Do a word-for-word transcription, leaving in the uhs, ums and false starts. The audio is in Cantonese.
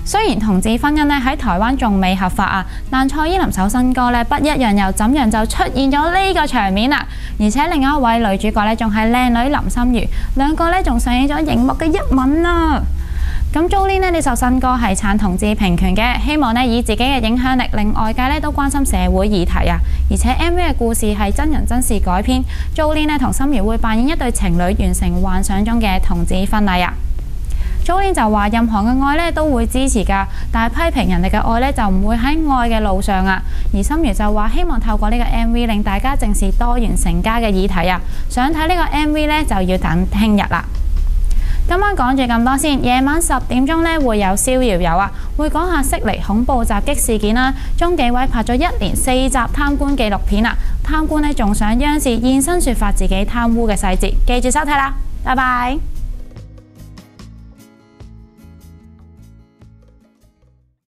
雖然同志婚姻咧喺台灣仲未合法啊，但蔡依林首新歌咧不一樣又怎樣就出現咗呢個場面啦，而且另一位女主角咧仲係靚女林心如，兩個咧仲上演咗熒幕嘅一吻啊！咁 Jolin 呢呢首新歌係撐同志平權嘅，希望咧以自己嘅影響力令外界咧都關心社會議題啊！而且 M V 嘅故事係真人真事改編 ，Jolin 呢同心如會扮演一對情侶完成幻想中嘅同志婚禮啊！Jolin 就話任何嘅愛咧都會支持㗎，但係批評人哋嘅愛咧就唔會喺愛嘅路上啊。而心如就話希望透過呢個 M V 令大家正視多元成家嘅議題啊。想睇呢個 M V 咧就要等聽日啦。今晚講住咁多先，夜晚十點鐘咧會有逍遙遊啊，會講下悉尼恐怖襲擊事件啦。鍾紀委拍咗一連四集貪官紀錄片啊，貪官咧仲上央視現身説法自己貪污嘅細節，記住收睇啦，拜拜。